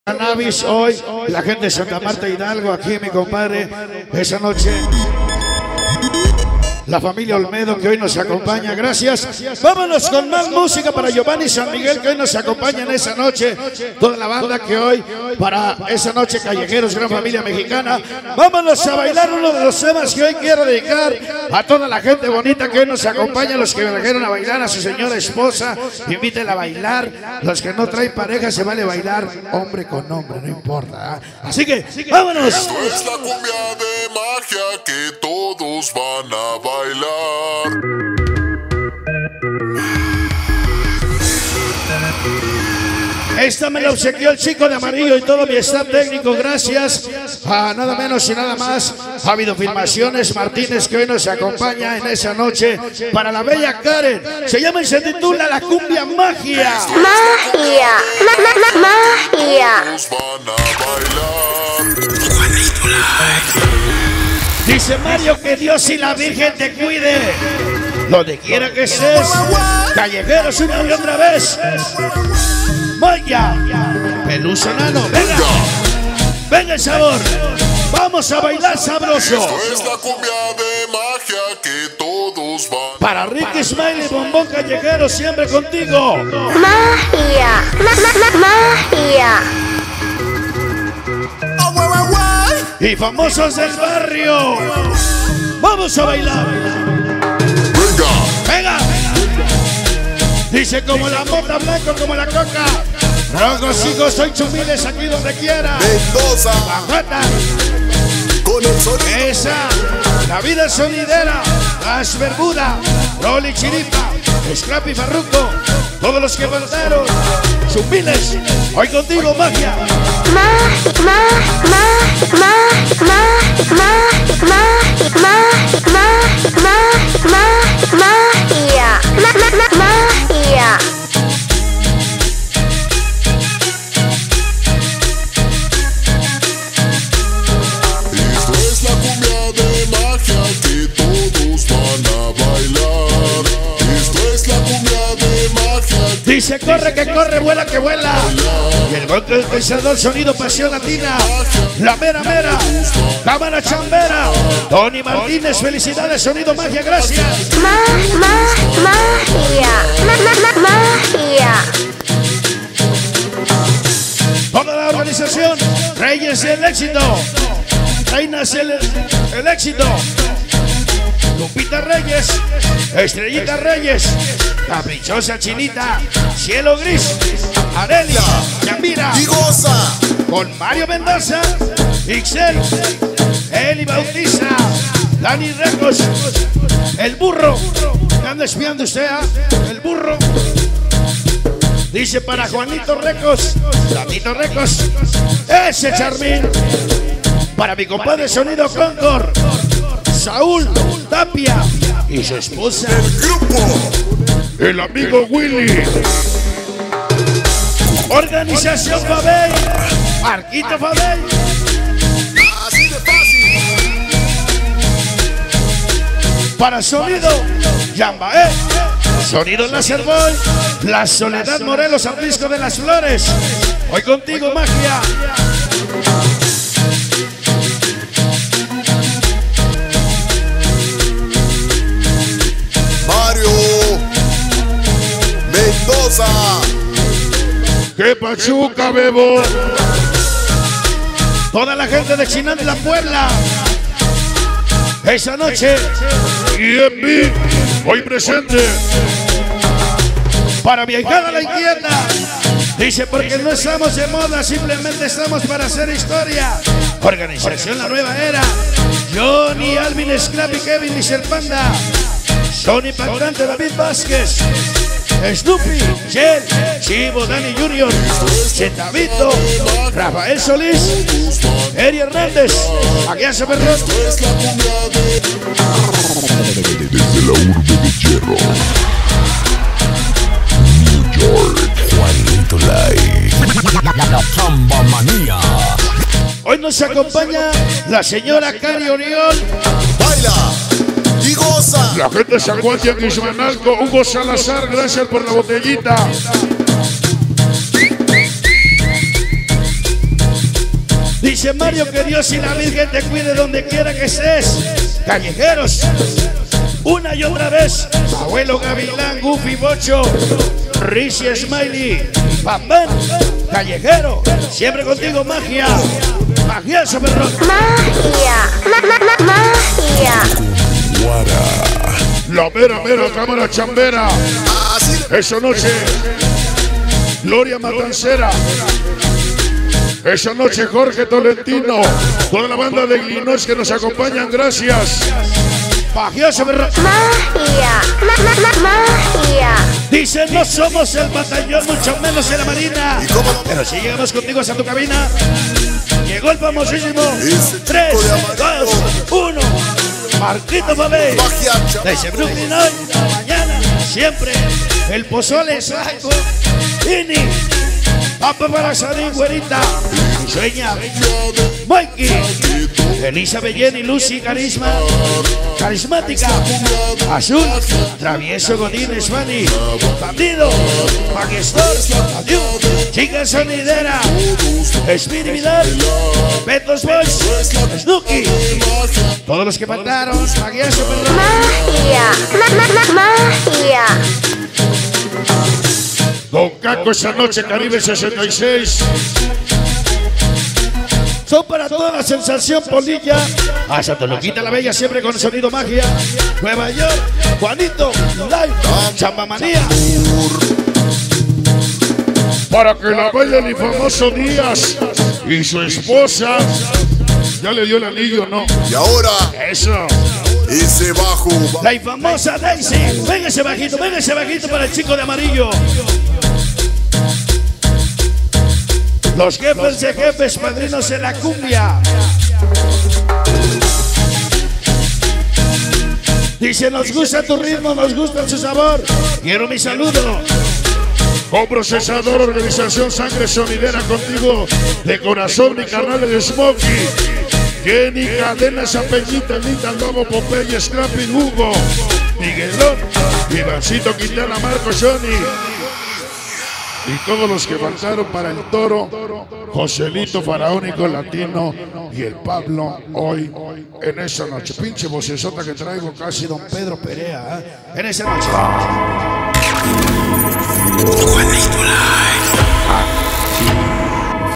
Cannabis hoy, la gente de Santa Marta Hidalgo, aquí mi compadre, esa noche. La familia Olmedo que hoy nos acompaña, gracias. Vámonos con más música para Giovanni San Miguel que hoy nos acompaña en esa noche. Toda la banda que hoy para esa noche Callejeros, gran familia mexicana. Vámonos a bailar uno de los temas que hoy quiero dedicar a toda la gente bonita que hoy nos acompaña. Los que trajeron a bailar a su señora esposa, invítenla a bailar. Los que no traen pareja se vale bailar hombre con hombre, no importa. Así que vámonos. Esto es la cumbia de magia que todos van a bailar. Esta me la obsequió el chico de amarillo y todo mi staff técnico, gracias a nada menos y nada más. Ha habido filmaciones Martínez que hoy nos acompaña en esa noche para la bella Karen. Se llama y se titula La Cumbia Magia. Magia, magia. Todos van a bailar. Dice Mario que Dios y la Virgen te cuide. Donde quiera que estés. Callejeros una y otra vez. Vaya. Peluso Nano, venga. Venga el sabor. Vamos a bailar sabroso. Esto es la cumbia de magia que todos van. Para Ricky Smiley, Bombón Callejero, siempre contigo. Magia, magia. Y famosos del barrio. Vamos a bailar. Venga. Venga. Dice como la mota blanco, como la coca. Rojos hijos, soy chumiles aquí donde quiera. Mendoza. Bajata. Con el sonido. Esa. La vida sonidera. Las Bermuda. Rolly Chiripa. Scrappy Farruco. Todos los que faltaron. Chumiles. Hoy contigo, magia. Magia. Esto es la cumbia de magia que todos van a bailar. Esto es la cumbia de magia. Dice corre que corre, vuela que vuela. Y el golpe pensador, sonido pasión latina. La mera mera. Cámara chambera. Tony Martínez, felicidades, sonido magia, gracias. Magia. Toda la organización. Reyes el éxito. Reinas el éxito. Lupita Reyes. Estrellita Reyes. Caprichosa Chinita. Cielo Gris. Arelia. Yamira. Y goza. Con Mario Mendoza. Ixel. Eli Bautiza. Dani Recos. El burro. ¿Me anda espiando usted? El burro. Dice para Juanito Recos. Juanito Recos. Ese Charmín. Para mi compadre Sonido Concord. Saúl Tapia. Y su esposa. El grupo. El amigo Willy. Organización Fabey. Marquito Fabey. Así de fácil. Para Sonido Yambaé. Sonido Láser Boy. La Soledad Morelos, Francisco de las Flores. Hoy contigo, magia. Mario Mendoza. ¡Qué pachuca, bebo! Toda la gente de Chinantla, Puebla. Esa noche. Y en mí, hoy presente. Para mi ahijada la inquieta. Dice porque no estamos de moda, simplemente estamos para hacer historia. Organización La Nueva Era. Johnny, Alvin, Scrappy, Kevin, Mr. Panda. Sony Pactante, David Vázquez. Snoopy, Shell, Chivo, Dani Junior, Chetavito, Rafael Solís, Eri Hernández, Aguiazo Perrón. Es la cumbia de. Desde la urbe de hierro, New York, Juanito Lai, la Chamba Manía. Hoy nos acompaña la señora Cari Oriol. Baila y goza. La gente de San Juan de Aquismanalco, Hugo Salazar, gracias por la botellita. Dice Mario que Dios y la Virgen te cuide donde quiera que estés. Callejeros, una y otra vez. Abuelo Gavilán, Goofy, Bocho, Rizzi, Smiley, Bambán, Callejero, siempre contigo, magia. Magioso, perro. Magia. Magia. La mera, mera cámara chambera. Esa noche, Gloria Matancera. Esa noche, Jorge Tolentino. Toda la banda de Illinois que nos acompañan, gracias. Magioso, perro. Magia. Magia. Dicen, no somos el batallón, mucho menos en la marina. Pero si llegamos contigo hasta tu cabina. Llegó el famosísimo 3, 2, 1. Marquito Babé. Desde Brooklyn hoy, mañana, siempre. El pozole saco. Ini. Papa para Sarín, güerita. Sueña. Mikey. Elisa Bellén y Lucy, carisma. Carismática. Azul. Travieso Godín, Svani. Bandido. Magestor. Adiós. Chica sonidera. Speedy Vidal. Betos Boys. Snooki. Todos los que faltaron. Magioso, perdón. Magia. Magia. Don Caco esa noche, Caribe 66. Son para toda la sensación polilla. Hasta Toluquita la Bella, siempre con el sonido magia. Nueva York, Juanito, Live, Chamba Manía. Para que la Bella y famoso Díaz y su esposa ya le dio el anillo, ¿no? Y ahora, Eso. ese bajo. La infamosa Daisy. Véngase bajito para el chico de amarillo. Los jefes de jefes, padrinos en la cumbia. Dice, nos gusta tu ritmo, nos gusta su sabor. Quiero mi saludo. Con procesador, organización Sangre Sonidera contigo. De corazón, mi carnal de Smokey. Jenny, Cadena, San Peñita, Nita, Lobo, Popeye, Scrappy, Hugo, Miguelón, Ivancito, Quintana, Marco, Johnny. Y todos los que faltaron para el Toro, Joselito Faraónico Latino y el Pablo hoy en esa noche. Pinche vocesota que traigo casi Don Pedro Perea, ¿eh? En esa noche. Juanito Live.